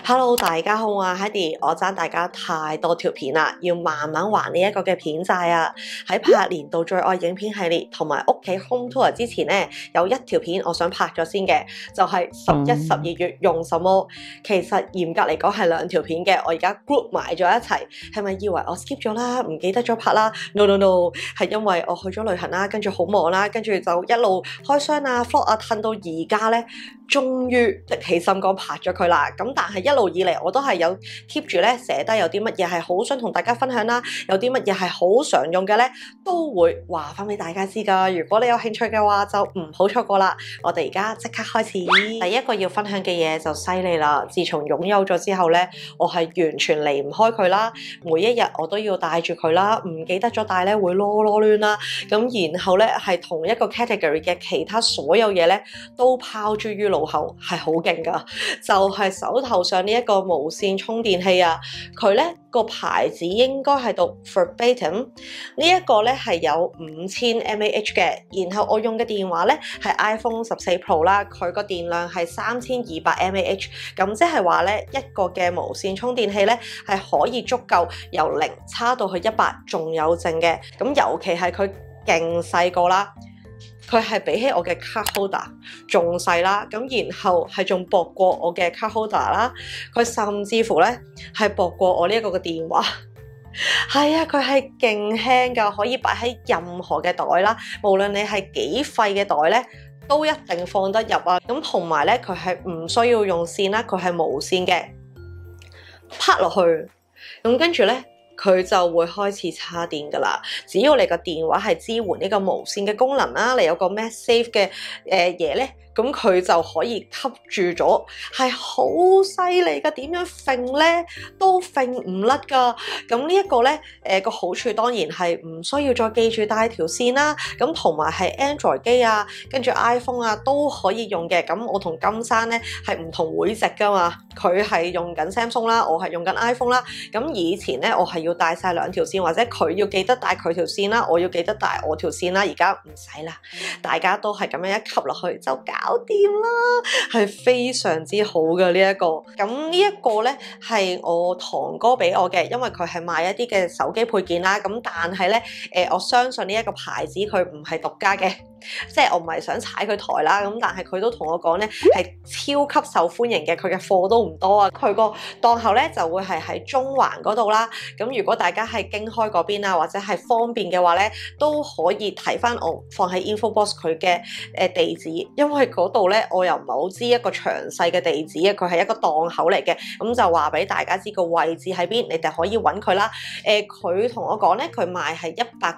Hello， 大家好，我係 Heidi， 我爭大家太多條片啦，要慢慢還呢一個嘅片債啊！喺拍年度最愛影片系列同埋屋企 home tour 之前呢，有一條片我想拍咗先嘅，就係11、12月用什麼。其實嚴格嚟講係兩條片嘅，我而家 group 埋咗一齊，係咪以為我 skip 咗啦，唔記得咗拍啦 ？No， 係因為我去咗旅行啦，跟住好忙啦，跟住就一路開箱啊、vlog 啊，褪到而家呢。終於的起心肝拍咗佢啦，咁但係一路以嚟我都係有 keep 住咧寫低有啲乜嘢係好想同大家分享啦，有啲乜嘢係好常用嘅咧，都會話翻俾大家知噶。如果你有興趣嘅話，就唔好錯過啦。我哋而家即刻開始。第一個要分享嘅嘢就犀利啦，自從擁有咗之後咧，我係完全離唔開佢啦。每一日我都要帶住佢啦，唔記得咗帶咧會囉囉攣啦。咁然後咧係同一個 category 嘅其他所有嘢咧都拋諸於腦後，係好勁噶，就係手頭上呢一個無線充電器啊，佢咧個牌子應該係讀 Verbatim， 呢一個咧係有5000 mAh 嘅，然後我用嘅電話咧係 iPhone 14 Pro 啦，佢個電量係3200 mAh， 咁即係話咧一個嘅無線充電器咧係可以足夠由0叉到去100仲有剩嘅，咁尤其係佢勁細個啦。佢係比起我嘅 card holder 仲細啦，咁然後係仲薄過我嘅 card holder 啦，佢甚至乎咧係薄過我呢一個嘅電話。係啊，佢係勁輕㗎，可以擺喺任何嘅袋啦，無論你係幾廢嘅袋咧，都一定放得入啊。咁同埋咧，佢係唔需要用線啦，佢係無線嘅，拍落去，咁跟住咧。佢就會開始叉電㗎啦。只要你個電話係支援呢個無線嘅功能啦，你有個 MagSafe 嘅嘢咧，咁佢就可以吸住咗，係好犀利㗎。點樣揈咧都揈唔甩㗎。咁呢一個咧個好處當然係唔需要再記住帶條線啦。咁同埋係 Android 機啊，跟住 iPhone 啊都可以用嘅。咁我同金山咧係唔同會籍㗎嘛。佢係用緊 Samsung 啦，我係用緊 iPhone 啦。咁以前咧我係要帶晒兩條線，或者佢要記得帶佢條線啦，我要記得帶我條線啦。而家唔使啦，大家都係咁樣一吸落去就搞掂啦，係非常之好嘅呢一個。咁呢一個咧係我堂哥俾我嘅，因為佢係賣一啲嘅手機配件啦。咁但係咧我相信呢一個牌子佢唔係獨家嘅。即係我唔係想踩佢台啦，咁但係佢都同我講咧係超級受歡迎嘅，佢嘅貨都唔多啊。佢個檔口咧就會係喺中環嗰度啦。咁如果大家係經開嗰邊啊，或者係方便嘅話咧，都可以睇翻我放喺 info box 佢嘅地址，因為嗰度咧我又唔係好知一個詳細嘅地址啊。佢係一個檔口嚟嘅，咁就話俾大家知個位置喺邊，你哋可以揾佢啦。佢同我講咧，佢賣係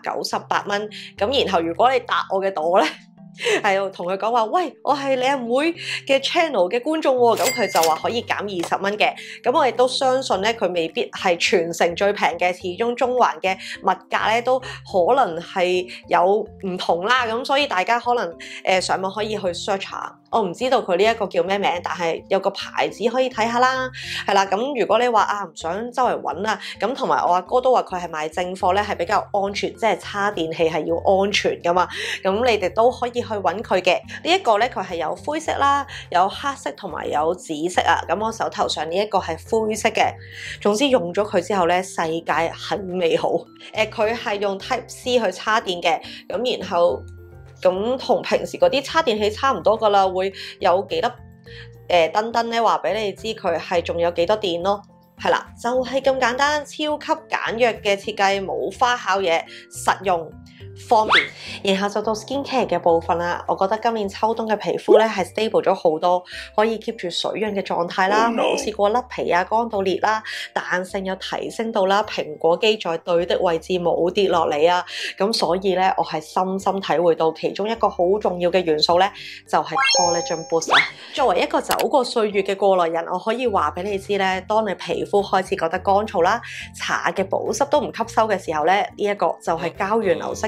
198蚊，咁然後如果你搭我嘅檔咧，係同佢講話，喂，我係你阿妹嘅 channel 嘅觀眾喎，咁佢就話可以減20蚊嘅。咁我亦都相信咧，佢未必係全城最平嘅，始終中環嘅物價咧都可能係有唔同啦。咁所以大家可能上網可以去 search 下。我唔知道佢呢一個叫咩名，但係有個牌子可以睇下啦。係啦，咁如果你話啊唔想周圍揾啊，咁同埋我阿哥都話佢係賣正貨咧，係比較安全，即係叉電器係要安全噶嘛。咁你哋都可以去揾佢嘅。呢一個咧佢係有灰色啦，有黑色同埋有紫色啊。咁我手頭上呢一個係灰色嘅。總之用咗佢之後咧，世界很美好。佢係用 Type C 去叉電嘅，咁然後。咁同平時嗰啲叉電器差唔多噶啦，會有幾粒燈燈咧話俾你知佢係仲有幾多電咯，係啦，就係咁簡單，超級簡約嘅設計，冇花巧嘢，實用。方便，然後就到 skincare 嘅部分啦。我覺得今年秋冬嘅皮膚咧係 stable 咗好多，可以 keep 住水潤嘅狀態啦，冇試過甩皮啊、乾到裂啦，彈性又提升到啦，蘋果肌在對的位置冇跌落嚟啊。咁所以咧，我係深深體會到其中一個好重要嘅元素咧，就係 collagen boost 啊。作為一個走過歲月嘅過來人，我可以話俾你知咧，當你皮膚開始覺得乾燥啦、搽嘅保濕都唔吸收嘅時候咧，呢一個就係膠原流失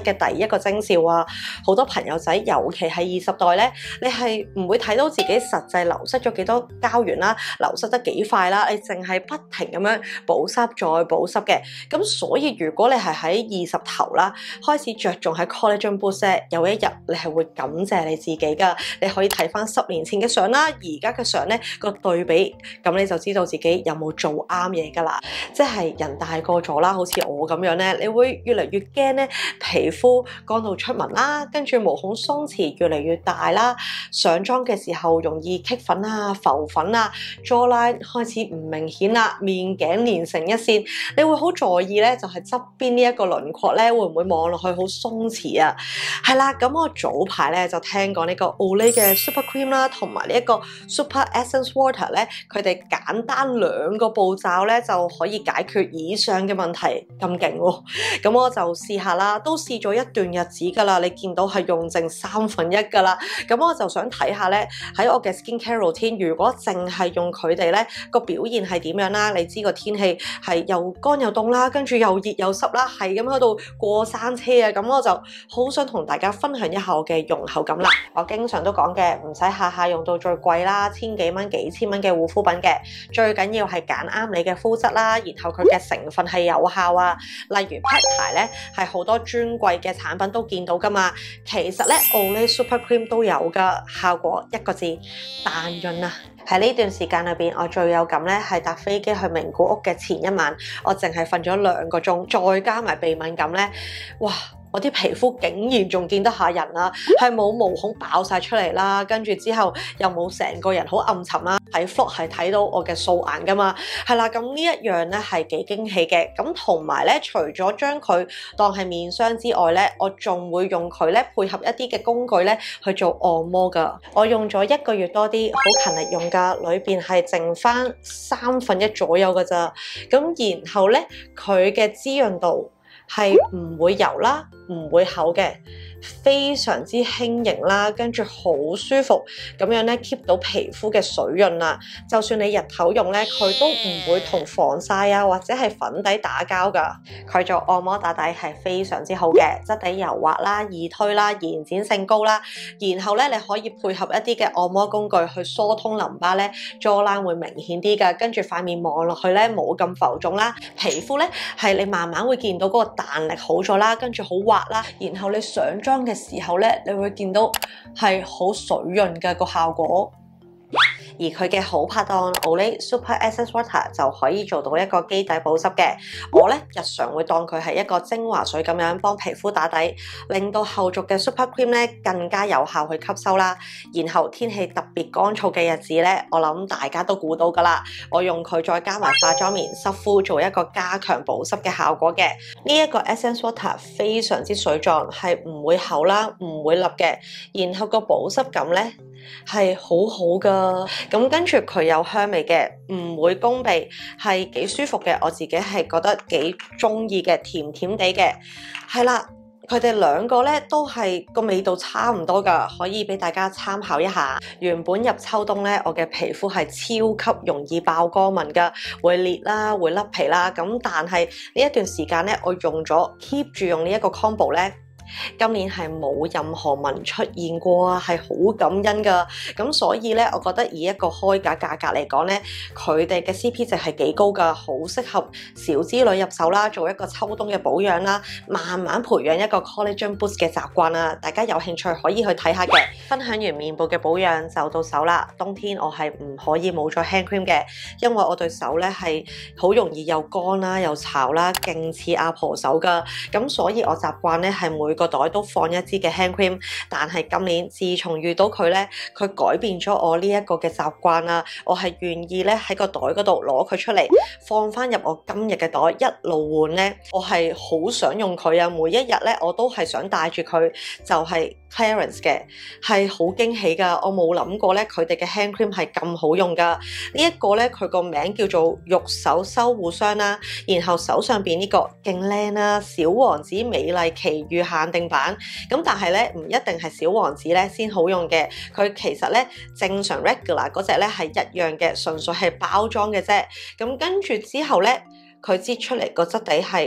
嘅第一個徵兆啊。好多朋友仔，尤其係20代咧，你係唔會睇到自己實際流失咗幾多膠原啦，流失得幾快啦，你淨係不停咁樣補濕再補濕嘅。咁所以如果你係喺20頭啦，開始着重喺 collagen boost， 有一日你係會感謝你自己噶。你可以睇翻10年前嘅相啦，而家嘅相咧個對比，咁你就知道自己有冇做啱嘢噶啦。即係人大個咗啦，好似我咁樣咧，你會越嚟越驚咧皮膚乾到出紋啦，跟住毛孔鬆弛越嚟越大啦，上妝嘅時候容易棘粉啊、浮粉啊 ，jawline 開始唔明顯啦，面頸連成一線，你會好在意咧，就係側邊呢一個輪廓咧，會唔會望落去好鬆弛啊？係啦，咁我早排咧就聽講呢個 Olay 嘅 Super Cream 啦，同埋呢一個 Super Essence Water 咧，佢哋簡單2個步驟咧就可以解決以上嘅問題，咁勁喎！咁我就試下啦，都試咗一段日子㗎啦，你見到係用剩1/3㗎啦。咁我就想睇下咧，喺我嘅 skincare routine， 如果淨係用佢哋咧，個表現係點樣啦？你知個天氣係又乾又凍啦，跟住又熱又濕啦，係咁喺度過山車啊！咁我就好想同大家分享一下我嘅用後感啦。我經常都講嘅，唔使下下用到最貴啦，千幾蚊、幾千蚊嘅護膚品嘅，最緊要係揀啱你嘅膚質啦，然後佢嘅成分係有效啊。例如 pad 牌咧，係好多專櫃嘅產品都見到噶嘛。其實咧 Olay Super Cream 都有噶，效果一個字，彈潤啊！喺呢段時間裏邊，我最有感咧係搭飛機去名古屋嘅前一晚，我淨係瞓咗2個鐘，再加埋鼻敏感咧，哇！我啲皮膚竟然仲見得下人啦，係冇毛孔爆晒出嚟啦，跟住之後又冇成個人好暗沉啦，喺 vlog 係睇到我嘅素顏噶嘛，係啦，咁呢一樣咧係幾驚喜嘅。咁同埋咧，除咗將佢當係面霜之外咧，我仲會用佢咧配合一啲嘅工具咧去做按摩噶。我用咗1個月多啲，好勤力用噶，裏邊係剩翻1/3左右噶咋。咁然後咧，佢嘅滋潤度係唔會油啦，唔會厚嘅，非常之輕盈啦，跟住好舒服咁樣咧 keep 到皮膚嘅水潤啦。就算你日頭用咧，佢都唔會同防曬啊或者係粉底打交噶。佢做按摩打底係非常之好嘅，質地柔滑啦、易推啦、延展性高啦。然後咧，你可以配合一啲嘅按摩工具去疏通淋巴咧，jawline會明顯啲噶，跟住塊面望落去咧冇咁浮腫啦，皮膚咧係你慢慢會見到嗰個彈力好咗啦，跟住好滑啦，然後你上妝嘅時候咧，你會見到係好水潤嘅個效果。而佢嘅好拍檔 Olay Super Essence Water 就可以做到一個基底保濕嘅。我咧日常會當佢係一個精華水咁樣幫皮膚打底，令到後續嘅 Super Cream 咧更加有效去吸收啦。然後天氣特別乾燥嘅日子咧，我諗大家都估到㗎啦，我用佢再加埋化妝棉濕敷做一個加強保濕嘅效果嘅。呢一個 Essence Water 非常之水狀，係唔會厚啦，唔會立嘅，然後個保濕感咧係好好噶，咁跟住佢有香味嘅，唔會攻鼻，係幾舒服嘅。我自己係覺得幾中意嘅，甜甜地嘅，係啦。佢哋2個咧都係個味道差唔多噶，可以俾大家參考一下。原本入秋冬咧，我嘅皮膚係超級容易爆乾紋噶，會裂啦，會甩皮啦。咁但係呢一段時間咧，我用咗 keep 住用呢一個 combo 咧。今年係冇任何紋出現過啊，係好感恩噶。咁所以咧，我覺得以一個開價價格嚟講咧，佢哋嘅 CP 值係幾高噶，好適合小資女入手啦，做一個秋冬嘅保養啦，慢慢培養一個 collagen boost 嘅習慣啦。大家有興趣可以去睇下嘅。分享完面部嘅保養就到手啦。冬天我係唔可以冇咗 hand cream 嘅，因為我對手咧係好容易又乾啦又潮啦，勁似阿婆手噶。咁所以我習慣咧係每個袋都放一支嘅 hand cream， 但係今年自從遇到佢咧，佢改變咗我呢一個嘅習慣啦。我係願意咧喺個袋嗰度攞佢出嚟，放翻入我今日嘅袋，一路換咧，我係好想用佢啊！每一日咧我都係想帶住佢，就係 Clarins 嘅，係好驚喜噶。我冇諗過咧佢哋嘅 hand cream 係咁好用噶。呢一個咧佢個名叫做玉手修護霜啦，然後手上邊呢個勁靚啦，小王子美麗奇遇限定版。咁但係咧唔一定係小王子咧先好用嘅，佢其實咧正常 regular 嗰隻咧係一樣嘅，純粹係包裝嘅啫。咁跟住之後咧，佢擠出嚟個質地係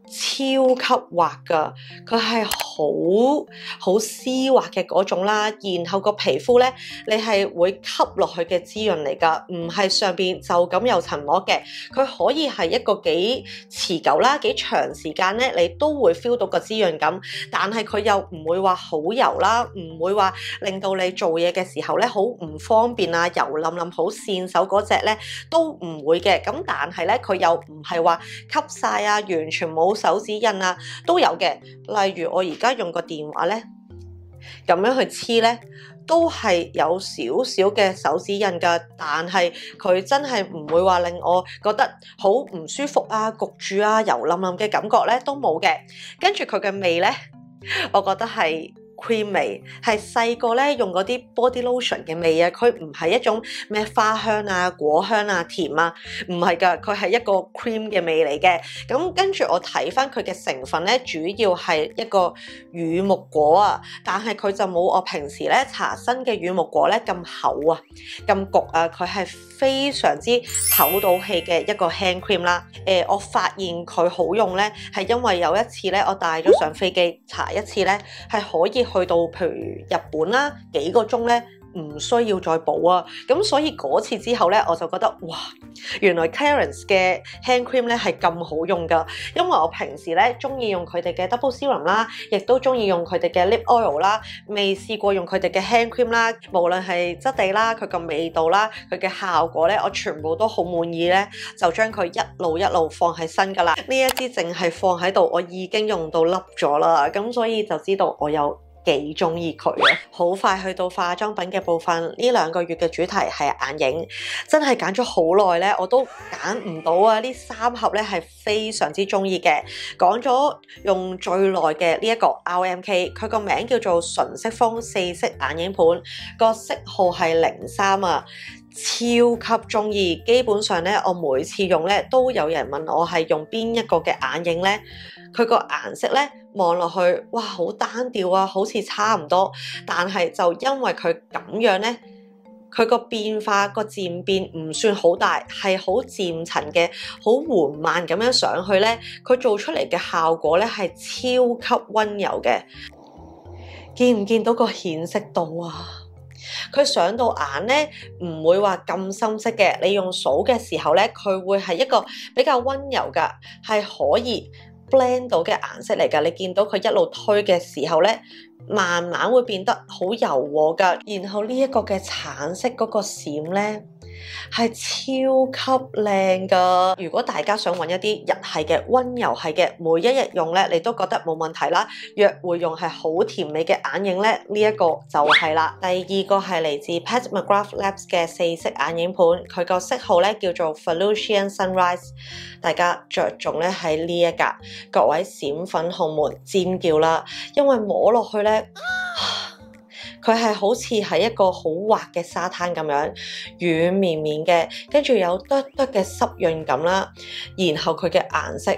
超級滑噶，佢係好絲滑嘅嗰種啦，然後個皮膚咧，你係會吸落去嘅滋潤嚟噶，唔係上邊就咁有層膜嘅，佢可以係一個幾持久啦、幾長時間咧，你都會 feel 到個滋潤感，但係佢又唔會話好油啦，唔會話令到你做嘢嘅時候咧好唔方便啊，油淋淋好跣手嗰隻咧都唔會嘅，咁但係咧佢又唔係話吸晒啊，完全冇手指印啊，都有嘅。例如我而家用個電話咧，咁樣去黐咧，都係有少少嘅手指印噶，但係佢真係唔會話令我覺得好唔舒服啊、焗住啊、油淋淋嘅感覺咧都冇嘅。跟住佢嘅味咧，我覺得係cream 味，係細個咧用嗰啲 body lotion 嘅味啊，佢唔係一種咩花香啊、果香啊、甜啊，唔係噶，佢係一個 cream 嘅味嚟嘅。咁跟住我睇翻佢嘅成分咧，主要係一個乳木果啊，但係佢就冇我平時咧搽身嘅乳木果咧咁厚啊、咁焗啊，佢係非常之透到氣嘅一個 hand cream 啦。我發現佢好用咧，係因為有一次咧，我帶咗上飛機搽一次咧，係可以去到譬如日本啦幾個鐘咧，唔需要再補啊。咁所以嗰次之後咧，我就覺得哇，原來 Clarins 嘅 hand cream 咧係咁好用噶。因為我平時咧中意用佢哋嘅 double serum 啦，亦都中意用佢哋嘅 lip oil 啦，未試過用佢哋嘅 hand cream 啦。無論係質地啦、佢個味道啦、佢嘅效果咧，我全部都好滿意咧，就將佢一路放喺身噶啦。呢一支淨係放喺度，我已經用到凹咗啦，咁所以就知道我有幾中意佢啊！好快去到化妝品嘅部分，呢2個月嘅主題係眼影，真係揀咗好耐咧，我都揀唔到啊！呢3盒咧係非常之中意嘅，講咗用最耐嘅呢一個 RMK， 佢個名叫做純色風4色眼影盤，個色號係03啊。超級中意，基本上咧，我每次用咧都有人問我係用邊一個嘅眼影咧，佢個顏色咧望落去，哇，好單調啊，好似差唔多，但係就因為佢咁樣咧，佢個變化個漸變唔算好大，係好漸層嘅，好緩慢咁樣上去咧，佢做出嚟嘅效果咧係超級溫柔嘅，見唔見到個顯色度啊？佢上到眼咧，唔會話咁深色嘅。你用數嘅時候咧，佢會係一個比較溫柔噶，係可以 blend 到嘅顏色嚟噶。你見到佢一路推嘅時候咧，慢慢會變得好柔和噶。然後呢一個嘅橙色嗰個閃咧，係超級靚噶。如果大家想揾一啲日系嘅溫柔系嘅，每一日用咧，你都覺得冇問題啦。約會用係好甜美嘅眼影咧，呢一個就係啦。第2個係嚟自 Pat McGrath Labs 嘅4色眼影盤，佢個色號咧叫做 Felucian Sunrise。大家着重咧喺呢一格，各位閃粉紅們尖叫啦，因為摸落去咧。佢係好似係一個好滑嘅沙灘咁樣，軟綿綿嘅，跟住有嘟嘟嘅濕潤感啦。然後佢嘅顏色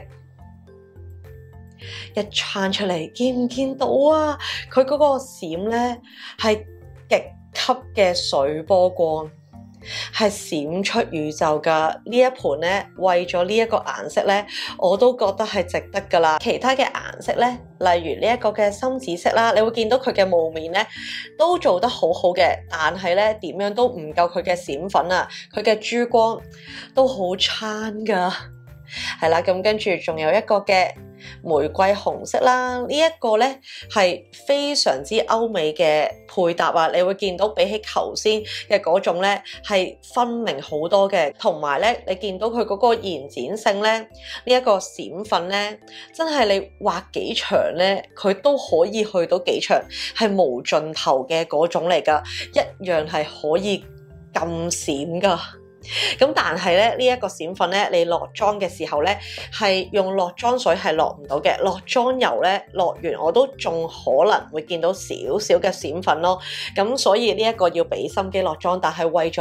一撐出嚟，見唔見到啊？佢嗰個閃咧係極級嘅水波光。係閃出宇宙噶，呢一盤咧，為咗呢一個顏色咧，我都覺得係值得噶啦。其他嘅顏色咧，例如呢一個嘅深紫色啦，你會見到佢嘅霧面咧都做得好好嘅，但係咧點樣都唔夠佢嘅閃粉啊，佢嘅珠光都好撐噶。係啦，咁跟住仲有一個嘅玫瑰紅色啦，呢一個咧係非常之歐美嘅配搭啊！你會見到比起頭先嘅嗰種咧係分明好多嘅，同埋咧你見到佢嗰個延展性咧，呢一個閃粉咧真係你畫幾長咧，佢都可以去到幾長，係無盡頭嘅嗰種嚟噶，一樣係可以咁閃噶。咁但係咧呢一個閃粉咧，你落妝嘅時候咧係用落妝水係落唔到嘅，落妝油咧落完我都仲可能會見到少少嘅閃粉咯。咁所以呢一個要俾心機落妝，但係為咗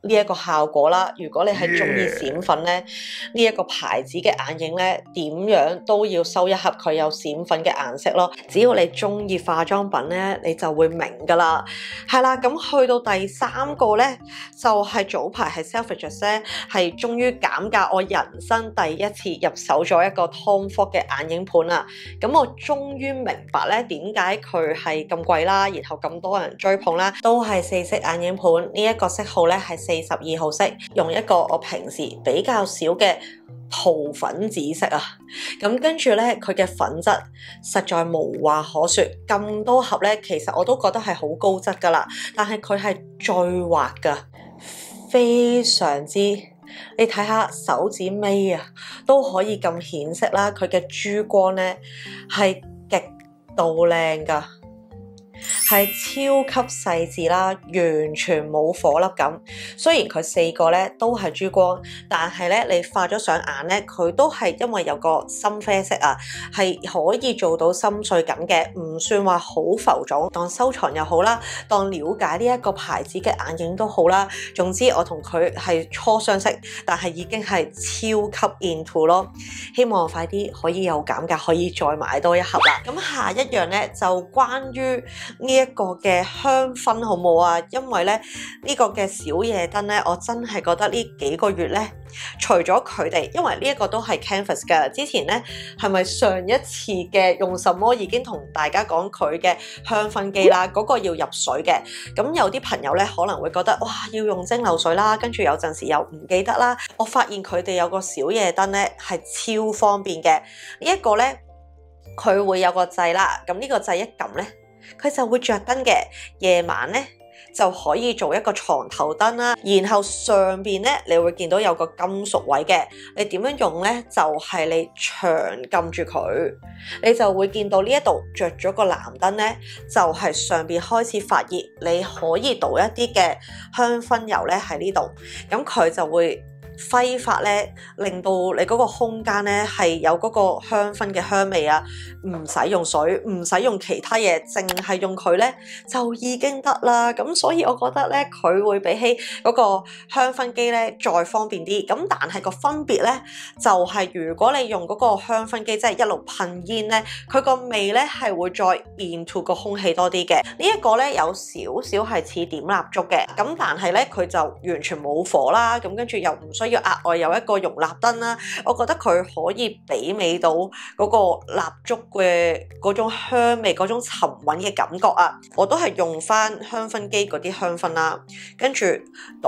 呢一個效果啦。如果你係中意閃粉咧，呢一個牌子嘅眼影咧，點樣都要收一盒佢有閃粉嘅顏色咯。只要你中意化妝品咧，你就會明噶啦。係啦，咁去到第三個咧，就係早排係 Selfridges 咧，係終於減價，我人生第一次入手咗一個 Tom Ford 嘅眼影盤啦。咁我終於明白咧，點解佢係咁貴啦，然後咁多人追捧啦，都係4色眼影盤。呢一個色號咧係42號色，用一個我平時比較少嘅桃粉紫色啊。咁跟住咧，佢嘅粉質實在無話可說。咁多盒咧，其實我都覺得係好高質噶啦，但係佢係最滑噶，非常之。你睇下手指尾啊，都可以咁顯色啦。佢嘅珠光咧係極度靚噶，係超級細緻啦，完全冇火粒感。雖然佢4個咧都係珠光，但係咧你化咗上眼咧，佢都係因為有個深啡色啊，係可以做到深邃感嘅，唔算話好浮腫。當收藏又好啦，當了解呢一個牌子嘅眼影都好啦。總之我同佢係初相識，但係已經係超級 into 咯。希望快啲可以有減價，可以再買多一盒啦。咁下一樣咧就關於呢一個嘅香薰好冇啊？因為咧呢個嘅小夜燈咧，我真係覺得呢幾個月咧，除咗佢哋，因為呢一個都係 Canvas 嘅。之前咧係咪上一次嘅用什麼已經同大家講佢嘅香薰機啦，嗰個要入水嘅。咁有啲朋友咧可能會覺得哇，要用蒸餾水啦，跟住有陣時又唔記得啦。我發現佢哋有個小夜燈咧係超方便嘅。呢一個咧佢會有個掣啦，咁呢個掣一撳咧，佢就會着燈嘅。夜晚咧就可以做一個床頭燈啦，然後上邊咧你會見到有個金屬位嘅。你點樣用咧？就係你長撳住佢，你就會見到呢一度着咗個藍燈咧，就係上邊開始發熱。你可以倒一啲嘅香薰油咧喺呢度，咁佢就會揮發咧，令到你嗰個空間咧係有嗰個香薰嘅香味啊！唔使用水，唔使用其他嘢，淨係用佢咧就已經得啦。咁所以我覺得咧，佢會比起嗰個香薰機咧再方便啲。咁但係個分別咧就係，如果你用嗰個香薰機，即係一路噴煙咧，佢個味咧係會再 into 個空氣多啲嘅。呢一個咧有少少係似點蠟燭嘅，咁但係咧佢就完全冇火啦。咁跟住又唔需要額外有一個容蠟燈啦。我覺得佢可以媲美到嗰個蠟燭嘅嗰種香味，嗰種沉穩嘅感覺啊！我都係用翻香薰機嗰啲香薰啦，跟住倒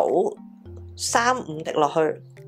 3-5滴落去，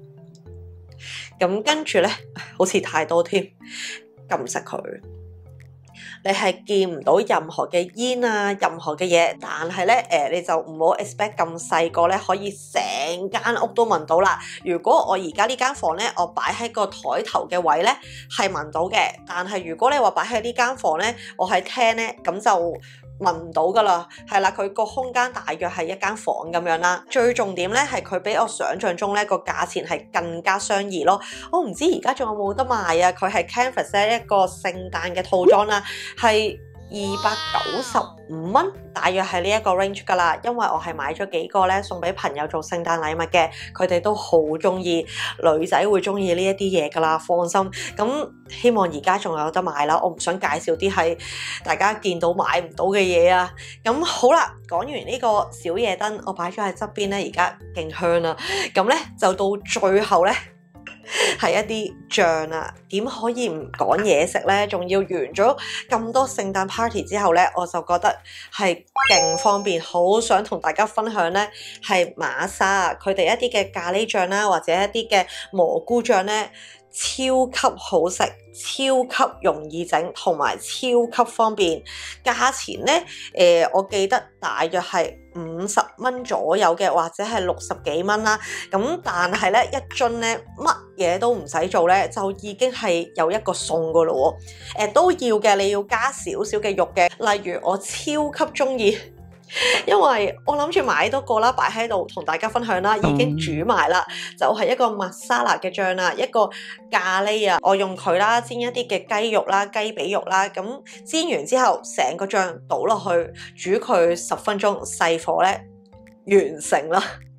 咁跟住咧好似太多添，撳實佢。你係見唔到任何嘅煙啊，任何嘅嘢，但係咧你就唔好 expect 咁細個咧可以成間屋都聞到啦。如果我而家呢間房咧，我擺喺個台頭嘅位咧係聞到嘅，但係如果你話擺喺呢間房咧，我喺廳咧，咁就聞唔到噶啦。係啦，佢個空間大約係一間房咁樣啦。最重點咧係佢比我想象中咧個價錢係更加相宜咯。我唔知而家仲有冇得賣啊？佢係 Canvas 咧一個聖誕嘅套裝啦，係295蚊，大約係呢一個 range 噶啦。因為我係買咗幾個咧送俾朋友做聖誕禮物嘅，佢哋都好中意，女仔會中意呢一啲嘢噶啦，放心。咁希望而家仲有得買啦，我唔想介紹啲係大家見到買唔到嘅嘢啊。咁好啦，講完呢個小夜燈，我擺咗喺側邊咧，而家勁香啦。咁咧就到最後咧。係一啲醬啊，點可以唔講嘢食呢？仲要完咗咁多聖誕 party 之後呢，我就覺得係勁方便，好想同大家分享呢係瑪莎佢哋一啲嘅咖喱醬啦，或者一啲嘅蘑菇醬呢，超級好食，超級容易整，同埋超級方便。價錢呢，我記得大約係50蚊左右嘅，或者係60幾蚊啦。咁但係咧一樽咧乜嘢都唔使做咧，就已經係有一個餸噶咯喎。都要嘅，你要加少少嘅肉嘅。例如我超級中意。因為我諗住買多個啦，擺喺度同大家分享啦，已經煮埋啦，就係一個麥沙辣嘅醬啦，一個咖喱啊，我用佢啦煎一啲嘅雞肉啦、雞髀肉啦，咁煎完之後成個醬倒落去煮佢10分鐘，細火咧完成啦。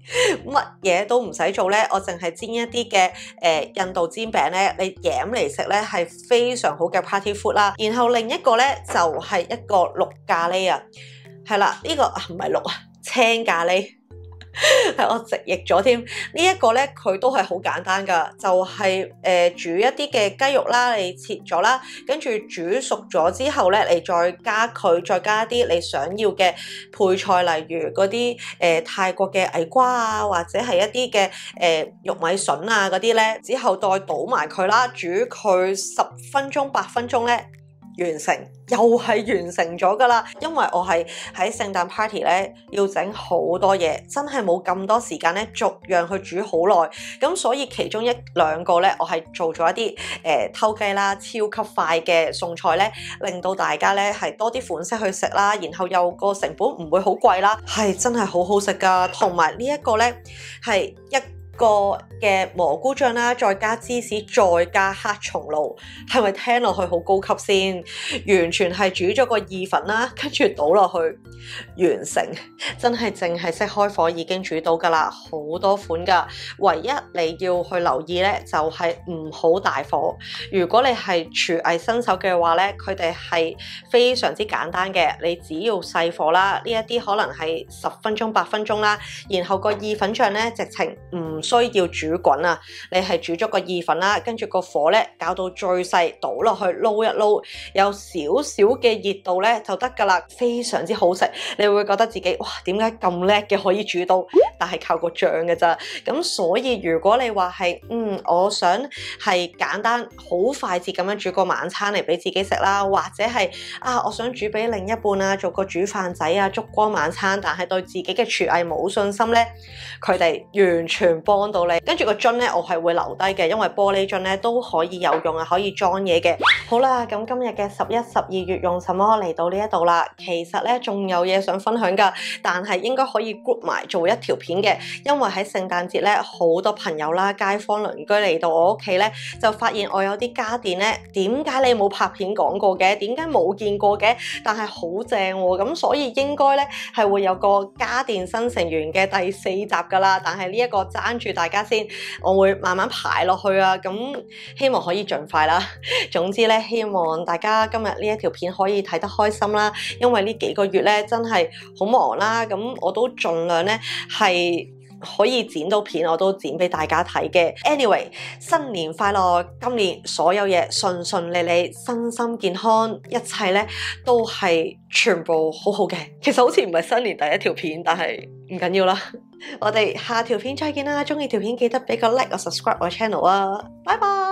乜嘢都唔使做咧，我淨係煎一啲嘅印度煎餅咧，你舐嚟食咧係非常好嘅 party food 啦。然後另一個咧就係一個綠咖喱啊，係啦，呢個唔係綠啊，青咖喱。係我直譯咗添，呢一個咧佢都係好簡單噶，就係煮一啲嘅雞肉啦，你切咗啦，跟住煮熟咗之後咧，你再加一啲你想要嘅配菜，例如嗰啲泰國嘅矮瓜啊，或者係一啲嘅玉米筍啊嗰啲咧，之後再倒埋佢啦，煮佢10分鐘8分鐘咧。完成又係完成咗噶啦，因為我係喺聖誕 party 咧要整好多嘢，真係冇咁多時間咧逐樣去煮好耐，咁所以其中1-2個咧我係做咗一啲偷雞啦，超級快嘅餸菜咧，令到大家咧係多啲款式去食啦，然後又個成本唔會好貴啦，係真係好好食噶，同埋呢一個咧係一個嘅蘑菇醬啦，再加芝士，再加黑松露，係咪聽落去好高級先？完全係煮咗個意粉啦，跟住倒落去，完成，真係淨係識開火已經煮到噶啦，好多款噶。唯一你要去留意咧，就係唔好大火。如果你係廚藝新手嘅話咧，佢哋係非常之簡單嘅，你只要細火啦，呢一啲可能係10分鐘8分鐘啦，然後個意粉醬咧直情唔需要煮滾啊，你係煮咗個意粉啦，跟住個火咧搞到最細，倒落去撈一撈，有少少嘅熱度咧就得噶啦，非常之好食。你會覺得自己哇，點解咁叻嘅可以煮到？但係靠個醬嘅咋。咁所以如果你話係我想係簡單好快捷咁樣煮個晚餐嚟俾自己食啦，或者係我想煮俾另一半啊，做個煮飯仔啊，燭光晚餐，但係對自己嘅廚藝冇信心咧，佢哋完全幫到你。跟住個樽咧，我係會留低嘅，因為玻璃樽咧都可以有用啊，可以裝嘢嘅。好啦，咁今日嘅11、12月用什麼嚟到呢一度啦。其實咧仲有嘢想分享噶，但係應該可以 group 埋做一條片嘅，因為喺聖誕節咧好多朋友啦、街坊鄰居嚟到我屋企咧，就發現我有啲家電咧，點解你冇拍片講過嘅？點解冇見過嘅？但係好正喎，咁所以應該咧係會有個家電新成員嘅第4集噶啦。但係呢一個爭住大家先，我會慢慢排落去啊，咁希望可以盡快啦。總之咧，希望大家今日呢一條片可以睇得開心啦，因為呢幾個月咧真係好忙啦，咁我都盡量咧係可以剪到片，我都剪俾大家睇嘅。Anyway， 新年快樂！今年所有嘢順順利利，身心健康，一切咧都係全部好好嘅。其實好似唔係新年第一條片，但係唔緊要啦。我哋下條片再見啦！鍾意條片記得俾個 like 或 subscribe 我 channel 啊！拜拜。